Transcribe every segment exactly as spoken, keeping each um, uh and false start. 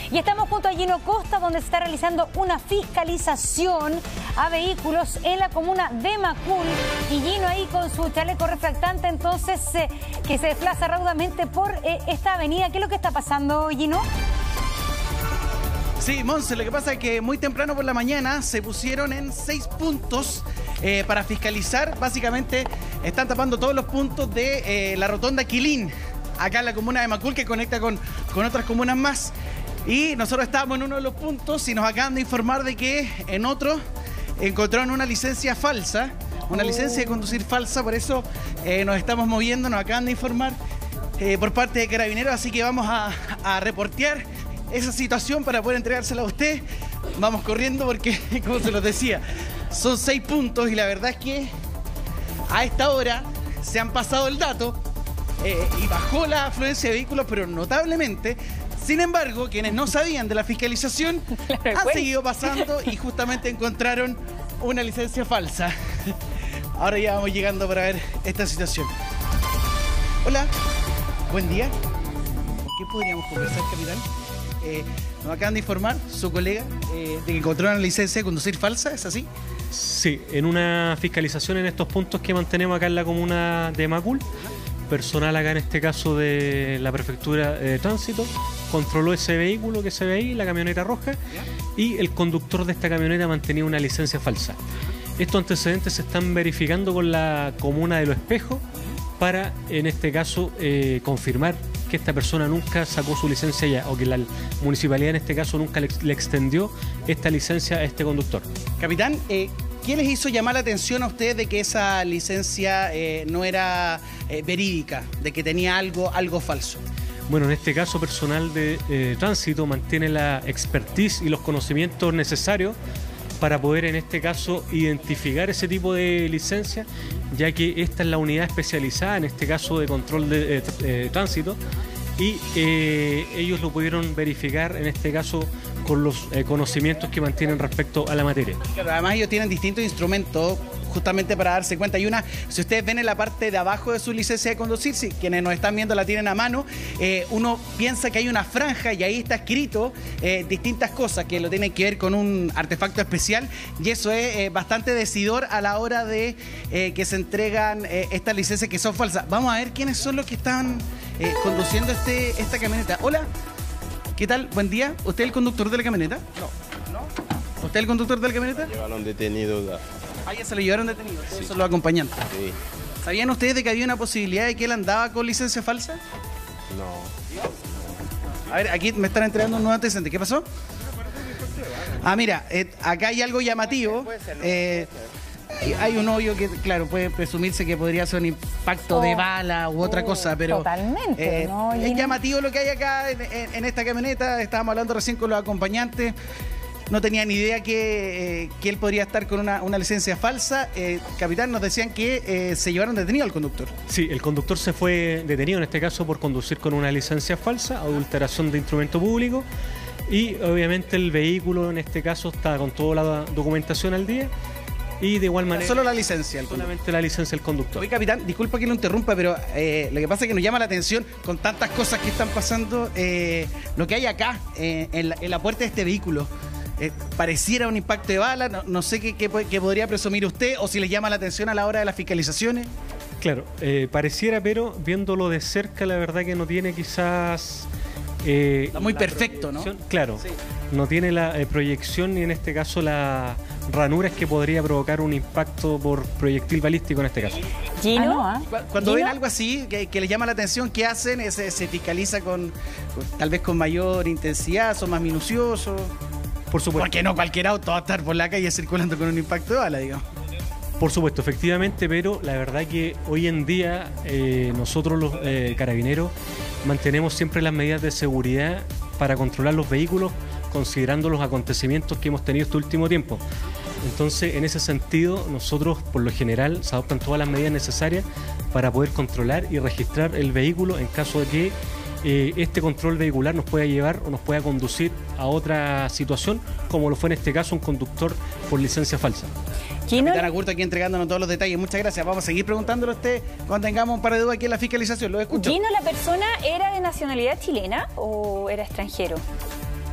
Y estamos junto a Gino Costa, donde se está realizando una fiscalización a vehículos en la comuna de Macul. Y Gino ahí con su chaleco refractante, entonces, eh, que se desplaza raudamente por eh, esta avenida. ¿Qué es lo que está pasando, Gino? Sí, Monse, lo que pasa es que muy temprano por la mañana se pusieron en seis puntos eh, para fiscalizar. Básicamente están tapando todos los puntos de eh, la rotonda Quilín, acá en la comuna de Macul, que conecta con, con otras comunas más. Y nosotros estábamos en uno de los puntos y nos acaban de informar de que en otro encontraron una licencia falsa, una licencia de conducir falsa, por eso eh, nos estamos moviendo, nos acaban de informar eh, por parte de Carabineros, así que vamos a, a reportear esa situación para poder entregársela a usted. Vamos corriendo porque, como se los decía, son seis puntos y la verdad es que a esta hora se han pasado el dato eh, y bajó la afluencia de vehículos, pero notablemente. Sin embargo, quienes no sabían de la fiscalización claro, han pues. seguido pasando y justamente encontraron una licencia falsa. Ahora ya vamos llegando para ver esta situación. Hola, buen día. ¿Por qué podríamos conversar, capitán? Eh, nos acaban de informar, su colega, eh, de que encontraron una licencia de conducir falsa, ¿es así? Sí, en una fiscalización en estos puntos que mantenemos acá en la comuna de Macul, personal acá en este caso de la Prefectura de Tránsito, controló ese vehículo que se ve ahí, la camioneta roja, y el conductor de esta camioneta mantenía una licencia falsa. Estos antecedentes se están verificando con la comuna de Los Espejos para, en este caso, eh, confirmar que esta persona nunca sacó su licencia ya, o que la municipalidad en este caso nunca le, le extendió esta licencia a este conductor. Capitán, eh, ¿qué les hizo llamar la atención a ustedes de que esa licencia eh, no era eh, verídica, de que tenía algo, algo falso? Bueno, en este caso, personal de eh, tránsito mantiene la expertise y los conocimientos necesarios para poder, en este caso, identificar ese tipo de licencia, ya que esta es la unidad especializada, en este caso, de control de eh, eh, tránsito, y eh, ellos lo pudieron verificar, en este caso, con los eh, conocimientos que mantienen respecto a la materia. Claro, además ellos tienen distintos instrumentos justamente para darse cuenta. Y una, si ustedes ven en la parte de abajo de su licencia de conducir, si quienes nos están viendo la tienen a mano, eh, uno piensa que hay una franja y ahí está escrito eh, distintas cosas que lo tienen que ver con un artefacto especial, y eso es eh, bastante decidor a la hora de eh, que se entregan eh, estas licencias que son falsas. Vamos a ver quiénes son los que están eh, conduciendo este, esta camioneta. Hola, ¿qué tal? Buen día. ¿Usted es el conductor de la camioneta? No. ¿No? ¿Usted es el conductor de la camioneta? Me llevaron detenido. Ah, ya se lo llevaron detenido. Sí. Eso lo acompañan. Sí. ¿Sabían ustedes de que había una posibilidad de que él andaba con licencia falsa? No. A ver, aquí me están entregando un nuevo antecedente. ¿Qué pasó? Ah, mira, eh, acá hay algo llamativo. Eh, hay un hoyo que, claro, puede presumirse que podría ser un impacto oh, de bala u otra oh, cosa, pero totalmente, eh, ¿no? Es llamativo lo que hay acá en, en, en esta camioneta. Estábamos hablando recién con los acompañantes. No tenía ni idea que, eh, que él podría estar con una, una licencia falsa. Eh, capitán, nos decían que eh, se llevaron detenido al conductor. Sí, el conductor se fue detenido en este caso por conducir con una licencia falsa, adulteración de instrumento público, y obviamente el vehículo en este caso está con toda la documentación al día. Y de igual manera... Solo la licencia. El solamente la licencia del conductor. Oye, capitán, disculpa que lo interrumpa, pero eh, lo que pasa es que nos llama la atención con tantas cosas que están pasando, eh, lo que hay acá, eh, en, la, en la puerta de este vehículo. Eh, pareciera un impacto de bala, no, no sé qué, qué, qué podría presumir usted, o si le llama la atención a la hora de las fiscalizaciones. Claro, eh, pareciera, pero viéndolo de cerca, la verdad que no tiene quizás... Eh, Está muy perfecto, ¿no? Claro, sí. No tiene la eh, proyección ni en este caso las ranuras que podría provocar un impacto por proyectil balístico en este caso. Gino, ah, no, ¿eh? Cuando ¿Gino? ven algo así que, que les llama la atención, ¿qué hacen? Se, se fiscaliza con, con tal vez con mayor intensidad, son más minuciosos. Por supuesto. Porque no cualquier auto va a estar por la calle circulando con un impacto de bala, digamos. Por supuesto, efectivamente, pero la verdad que hoy en día eh, nosotros los eh, carabineros mantenemos siempre las medidas de seguridad para controlar los vehículos, considerando los acontecimientos que hemos tenido este último tiempo. Entonces, en ese sentido, nosotros, por lo general, se adoptan todas las medidas necesarias para poder controlar y registrar el vehículo en caso de que eh, este control vehicular nos pueda llevar o nos pueda conducir a otra situación, como lo fue en este caso un conductor por licencia falsa. Gino, Capitán Agurto aquí entregándonos todos los detalles. Muchas gracias. Vamos a seguir preguntándole a usted cuando tengamos un par de dudas aquí en la fiscalización. Lo escucho. Gino, ¿la persona era de nacionalidad chilena o era extranjero?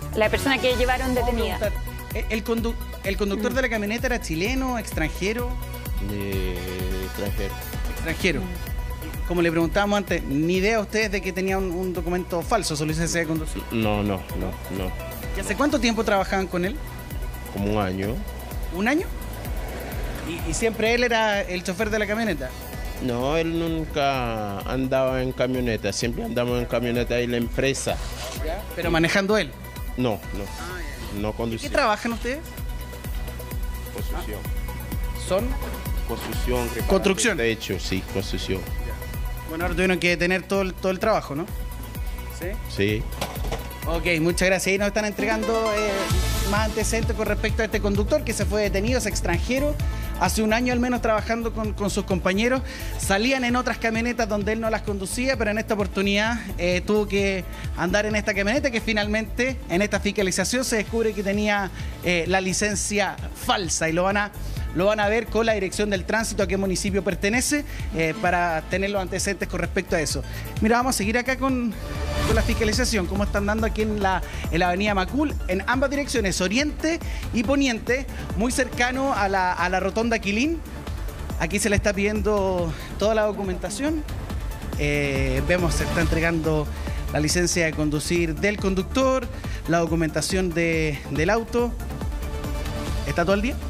La persona que llevaron detenida. ¿El, condu el conductor de la camioneta era chileno, extranjero? De extranjero. Extranjero. Como le preguntábamos antes, ni idea ustedes de que tenía un, un documento falso, su licencia de conducir. No, no, no, no. ¿Y hace cuánto tiempo trabajaban con él? Como un año. ¿Un año? ¿Y, y siempre él era el chofer de la camioneta? No, él nunca andaba en camioneta, siempre andamos en camioneta y la empresa. ¿Ya? ¿Pero manejando él? No, no, no conducía. ¿Qué trabajan ustedes? Construcción. ¿Son? Construcción. reparación Construcción. De hecho, sí, construcción. Bueno, ahora tuvieron que detener todo el, todo el trabajo, ¿no? Sí. Sí. Ok, muchas gracias. Ahí nos están entregando eh, más antecedentes con respecto a este conductor que se fue detenido, es extranjero. Hace un año al menos trabajando con, con sus compañeros. Salían en otras camionetas donde él no las conducía, pero en esta oportunidad eh, tuvo que andar en esta camioneta que finalmente en esta fiscalización se descubre que tenía eh, la licencia falsa y lo van a... Lo van a ver con la dirección del tránsito a qué municipio pertenece eh, para tener los antecedentes con respecto a eso. Mira, vamos a seguir acá con, con la fiscalización, cómo están dando aquí en la, en la avenida Macul, en ambas direcciones, oriente y poniente, muy cercano a la, a la rotonda Quilín. Aquí se le está pidiendo toda la documentación. Eh, vemos se está entregando la licencia de conducir del conductor, la documentación de, del auto. ¿Está todo el día?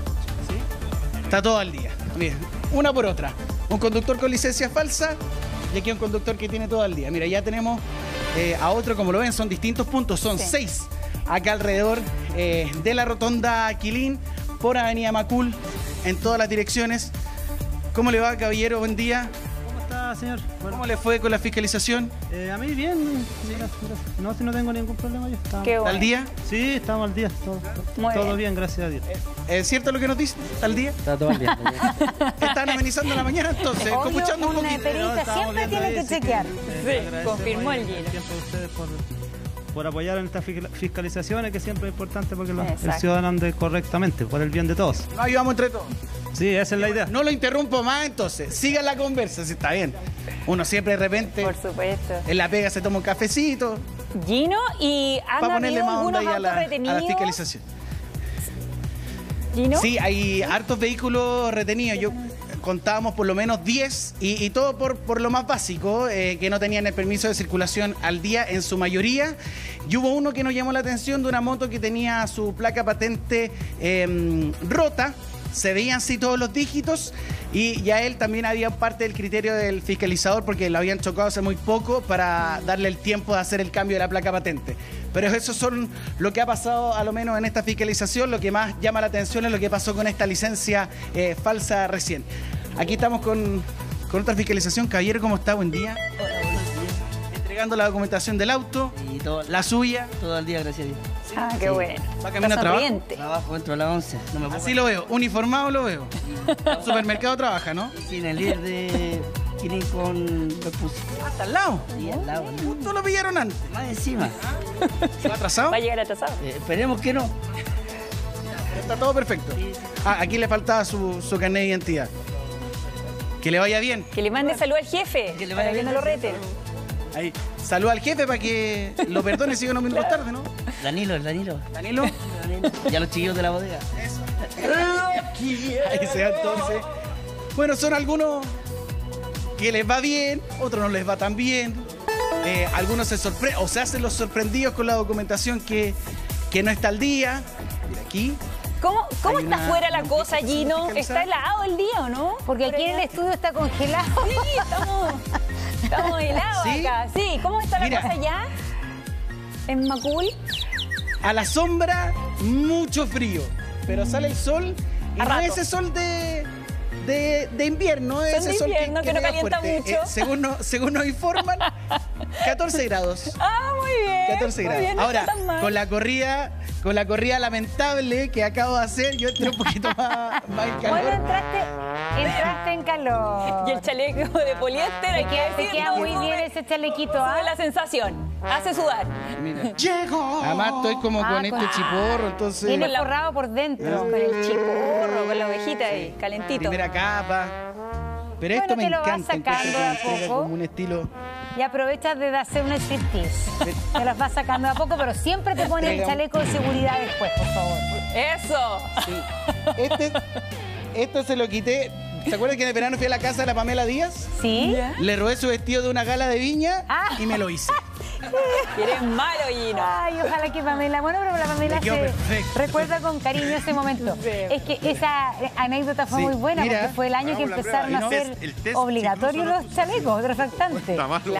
Está todo al día. Mira, una por otra. Un conductor con licencia falsa y aquí un conductor que tiene todo al día. Mira, ya tenemos eh, a otro, como lo ven, son distintos puntos. Son sí. seis acá alrededor eh, de la rotonda Quilín, por avenida Macul, en todas las direcciones. ¿Cómo le va, caballero? Buen día. ¿Cómo está, señor? Bueno, ¿Cómo le fue con la fiscalización? Eh, a mí bien. Gracias, gracias. No, si no tengo ningún problema yo. Estamos, Qué bueno. ¿Al día? Sí, estamos al día. Todo, Muy todo bien. bien, gracias a Dios. ¿Es cierto lo que nos dice? ¿Al día? Está todo al día. Están amenizando la mañana entonces, Obvio, escuchando un una poquito. perita siempre tiene que chequear. Sí, confirmó el Gino. Siempre a ustedes por, por apoyar en estas fiscal- fiscalizaciones, que siempre es importante porque los, el Exacto. ciudadano ande correctamente, por el bien de todos. Nos ayudamos entre todos. Sí, esa es la idea. No lo interrumpo más entonces, sigan la conversa, si está bien. Uno siempre de repente Por supuesto. en la pega se toma un cafecito Gino, ¿y han para ponerle habido más onda algunos ahí a la, autos a la retenidos? fiscalización. Gino. Sí, hay hartos vehículos retenidos. Yo contábamos por lo menos diez y, y todo por, por lo más básico, eh, que no tenían el permiso de circulación al día en su mayoría. Y hubo uno que nos llamó la atención de una moto que tenía su placa patente eh, rota. Se veían así todos los dígitos y ya él también había parte del criterio del fiscalizador porque lo habían chocado hace muy poco para darle el tiempo de hacer el cambio de la placa patente. Pero eso son lo que ha pasado a lo menos en esta fiscalización. Lo que más llama la atención es lo que pasó con esta licencia eh, falsa recién. Aquí estamos con, con otra fiscalización. Caballero, ¿cómo está? Buen día. Hola, buenos días. Entregando la documentación del auto, Y todo, la suya. todo el día, gracias a Dios. Ah, qué Sí. bueno. Va camino a Está trabajo. sonriente. Trabajo dentro de la once. No me puedo Así lo veo, uniformado lo veo. Supermercado trabaja, ¿no? Sí, en el líder de Quilín con los puse. Hasta al lado. Sí, al lado. ¿no? Justo lo pillaron antes. Más encima. ¿Va atrasado? Va a llegar atrasado. Eh, esperemos que no. Está todo perfecto. Sí, sí. Ah, aquí le faltaba su, su carnet de identidad. Que le vaya bien. Que le mande salud al jefe, Que le para vaya que no bien. lo reten. Ahí. Saluda al jefe para que lo perdone si unos minutos tarde, ¿no? Danilo, el Danilo. Danilo. Danilo. Y a los chiquillos de la bodega. Ahí se va entonces. Bueno, son algunos que les va bien, otros no les va tan bien. Eh, algunos se sorprenden o se hacen los sorprendidos con la documentación que, que no está al día. Mira aquí. ¿Cómo, cómo Hay está una- fuera la una cosa, fiesta Gino? fiscalizada. ¿Está helado el día o no? Porque Por aquí en allá. el estudio está congelado. Sí, estamos, estamos helados ¿Sí? acá. Sí, ¿cómo está la Mira. cosa allá? En Macul. A la sombra, mucho frío. Pero sale el sol y A no rato. es ese sol de, de, de invierno, es Sol ese de sol invierno, que no pega calienta fuerte. mucho. Eh, según, nos, según nos informan, catorce grados. Ah, muy bien. catorce muy grados. bien, no Ahora, está tan mal. con la corrida, con la corrida lamentable que acabo de hacer, yo entré un poquito más, más en calor. Bueno, entraste, entraste en calor. Y el chaleco de poliéster, hay Te que queda, te decirlo, queda muy sube- bien ese chalequito, sube ¿ah? la sensación. Hace sudar. Mira. Además estoy como Ah, con este con- chiporro, entonces Viene Con la- forrado por dentro. Con el chiporro, con la ovejita ahí, calentito. primera capa. Pero Bueno, esto me te lo vas encanta, encuentro sacando que de a entrega poco. como un estilo. y aprovechas de hacer un striptease. Te las vas sacando a poco, pero siempre te pones el chaleco de seguridad después, por favor. ¡Eso! Sí. Este, esto se lo quité. ¿Se acuerdan que en el verano fui a la casa de la Pamela Díaz? ¿Sí? Le robé su vestido de una gala de Viña Ah. y me lo hice. Eres malo, Gino. Ay, ojalá que Pamela, bueno, pero la Pamela Me quedó se perfecto. recuerda con cariño ese momento. Sí. Es que esa anécdota fue Sí, muy buena mira. porque fue el año que Hagamos la empezaron prueba. a El hacer test- el test obligatorios incluso los chalecos refractantes. Está malo.